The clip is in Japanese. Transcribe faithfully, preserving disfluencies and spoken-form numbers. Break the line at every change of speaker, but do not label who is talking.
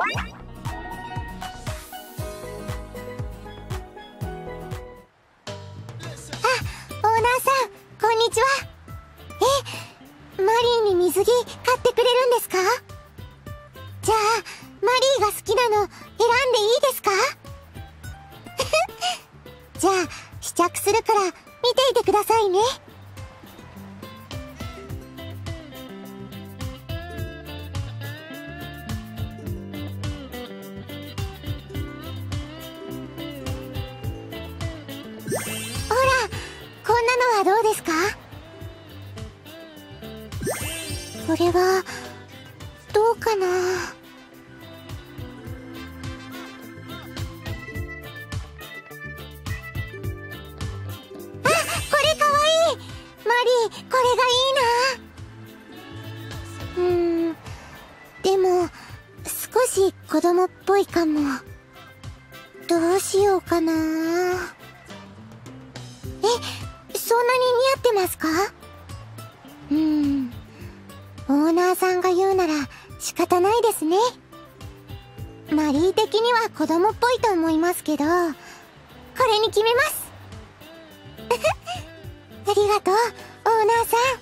オーナーさん、こんにちは。え、マリーに水着買ってくれるんですか？じゃあ、マリーが好きなの選んでいいですか？じゃあ、試着するから見ていてくださいね。ほら、こんなのはどうですか？これはどうかな。あ、これかわいい。マリー、これがいいな。うーん、でも少し子供っぽいかも。どうしようかな。え、そんなに似合ってますか？うーん、オーナーさんが言うなら仕方ないですね。マリー的には子供っぽいと思いますけど、これに決めます。ありがとう、オーナーさん。